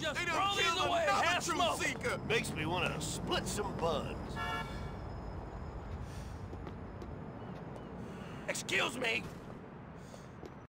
just They throw done these killed away, another half truth smoke. seeker. Makes me want to split some buns. Excuse me.